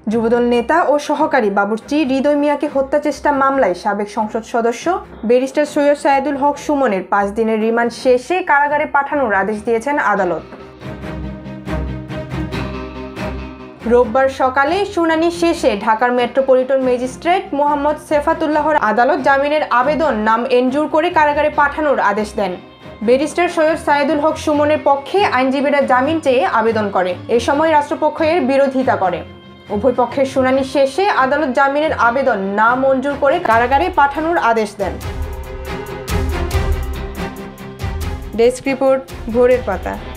যুবদল নেতা ও সহকারী বাবুর্চি হৃদয় মিয়াকে হত্যা চেষ্টা মামলায় সাবেক সংসদ সদস্য ব্যারিস্টার সৈয়দ সায়েদুল হক সুমনের 5 দিনের রিমান্ড শেষে কারাগারে পাঠানোর আদেশ দিয়েছেন আদালত। রোববার সকালে শুনানি শেষে ঢাকার মেট্রোপলিটন ম্যাজিস্ট্রেট মোহাম্মদ সেফাতুল্লাহর আদালত জামিনের আবেদন নামঞ্জুর করে কারাগারে পাঠানোর আদেশ দেন। ব্যারিস্টার সৈয়দ সায়েদুল হক সুমনের পক্ষে আইনজীবীরা জামিন চেয়ে আবেদন করে। এ সময় রাষ্ট্রপক্ষ এর বিরোধিতা করে। উভয় পক্ষের শুনানি শেষে আদালত জামিনের আবেদন নামঞ্জুর করে কারাগারে পাঠানোর আদেশ দেন। ডেস্ক রিপোর্ট, ভোরের পাতা।